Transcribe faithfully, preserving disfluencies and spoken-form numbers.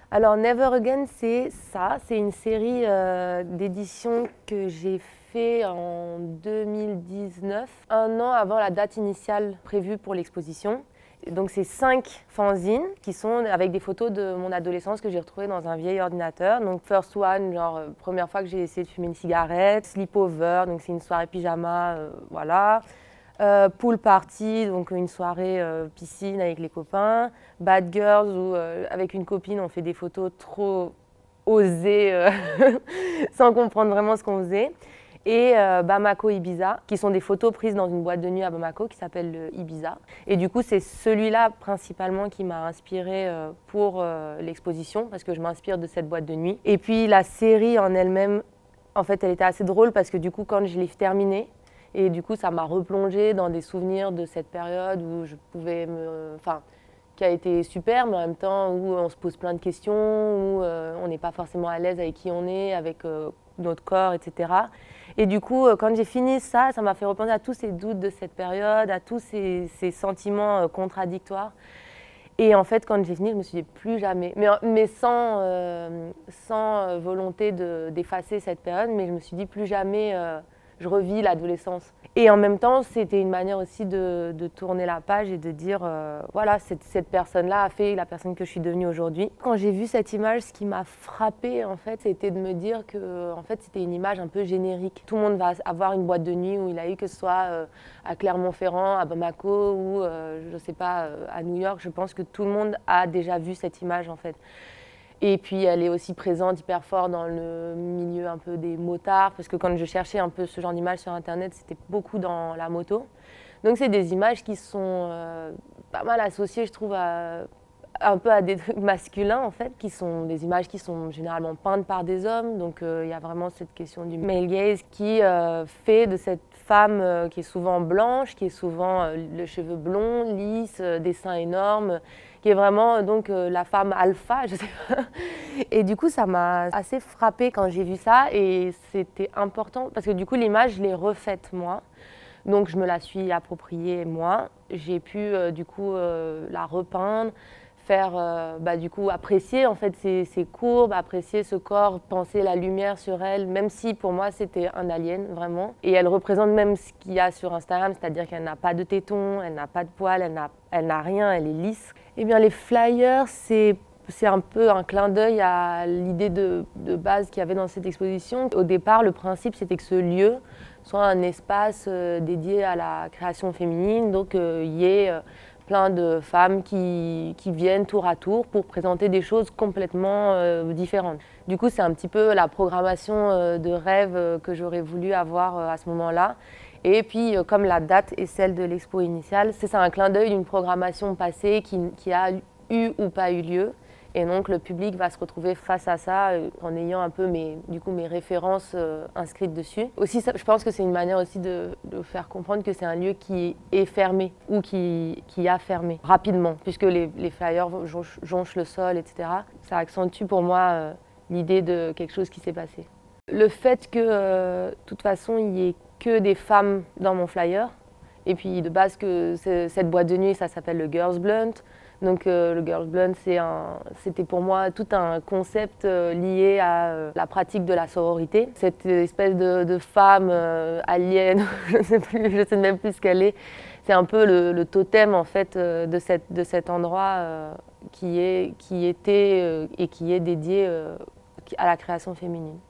Alors Never Again, c'est ça, c'est une série euh, d'édition que j'ai fait en deux mille dix-neuf, un an avant la date initiale prévue pour l'exposition. Donc c'est cinq fanzines qui sont avec des photos de mon adolescence que j'ai retrouvées dans un vieil ordinateur. Donc First One, genre euh, première fois que j'ai essayé de fumer une cigarette. Sleepover, donc c'est une soirée pyjama, euh, voilà. Euh, pool party, donc une soirée euh, piscine avec les copains. Bad Girls, où euh, avec une copine on fait des photos trop osées, euh, sans comprendre vraiment ce qu'on faisait. Et euh, Bamako Ibiza, qui sont des photos prises dans une boîte de nuit à Bamako qui s'appelle le Ibiza. Et du coup, c'est celui-là principalement qui m'a inspirée euh, pour euh, l'exposition, parce que je m'inspire de cette boîte de nuit. Et puis la série en elle-même, en fait, elle était assez drôle parce que du coup, quand je l'ai terminée, et du coup, ça m'a replongée dans des souvenirs de cette période où je pouvais me... Enfin, qui a été super, mais en même temps où on se pose plein de questions, où euh, on n'est pas forcément à l'aise avec qui on est, avec euh, notre corps, et cetera. Et du coup, euh, quand j'ai fini ça, ça m'a fait repenser à tous ces doutes de cette période, à tous ces, ces sentiments euh, contradictoires. Et en fait, quand j'ai fini, je me suis dit plus jamais, mais, mais sans, euh, sans volonté d'effacer cette période, mais je me suis dit plus jamais euh, je revis l'adolescence. Et en même temps, c'était une manière aussi de, de tourner la page et de dire, euh, voilà, cette, cette personne-là a fait la personne que je suis devenue aujourd'hui. Quand j'ai vu cette image, ce qui m'a frappée, en fait, c'était de me dire que, en fait, c'était une image un peu générique. Tout le monde va avoir une boîte de nuit où il a eu, que ce soit euh, à Clermont-Ferrand, à Bamako ou, euh, je ne sais pas, euh, à New York. Je pense que tout le monde a déjà vu cette image, en fait. Et puis elle est aussi présente hyper fort dans le milieu un peu des motards, parce que quand je cherchais un peu ce genre d'images sur internet, c'était beaucoup dans la moto. Donc c'est des images qui sont euh, pas mal associées, je trouve, à, un peu à des trucs masculins en fait, qui sont des images qui sont généralement peintes par des hommes. Donc il euh, y a vraiment cette question du male gaze qui euh, fait de cette femme euh, qui est souvent blanche, qui est souvent euh, le cheveu blond, lisse, euh, des seins énormes, qui est vraiment donc euh, la femme alpha, je sais pas. Et du coup, ça m'a assez frappée quand j'ai vu ça et c'était important parce que du coup, l'image, je l'ai refaite moi. Donc, je me la suis appropriée moi. J'ai pu euh, du coup euh, la repeindre, faire euh, bah, du coup apprécier en fait ses, ses courbes, apprécier ce corps, penser la lumière sur elle, même si pour moi c'était un alien vraiment. Et elle représente même ce qu'il y a sur Instagram, c'est-à-dire qu'elle n'a pas de tétons, elle n'a pas de poils, elle n'a, elle n'a rien, elle est lisse. Eh bien les flyers, c'est C'est un peu un clin d'œil à l'idée de, de base qu'il y avait dans cette exposition. Au départ, le principe, c'était que ce lieu soit un espace euh, dédié à la création féminine, donc euh, il y ait euh, plein de femmes qui, qui viennent tour à tour pour présenter des choses complètement euh, différentes. Du coup, c'est un petit peu la programmation euh, de rêve euh, que j'aurais voulu avoir euh, à ce moment-là. Et puis, euh, comme la date est celle de l'expo initiale, c'est ça un clin d'œil d'une programmation passée qui, qui a eu ou pas eu lieu. Et donc le public va se retrouver face à ça euh, en ayant un peu mes, du coup, mes références euh, inscrites dessus. Aussi, ça, je pense que c'est une manière aussi de, de faire comprendre que c'est un lieu qui est fermé ou qui, qui a fermé rapidement, puisque les, les flyers jonchent, jonchent le sol, et cetera. Ça accentue pour moi euh, l'idée de quelque chose qui s'est passé. Le fait que, euh, de toute façon, il n'y ait que des femmes dans mon flyer, et puis de base que cette boîte de nuit, ça s'appelle le Girls Blunt. Donc euh, le Girls Blunt, c'était pour moi tout un concept euh, lié à euh, la pratique de la sororité. Cette espèce de, de femme euh, alien, je ne sais plus, je sais même plus ce qu'elle est. C'est un peu le, le totem en fait euh, de, cette, de cet endroit euh, qui, est, qui était euh, et qui est dédié euh, à la création féminine.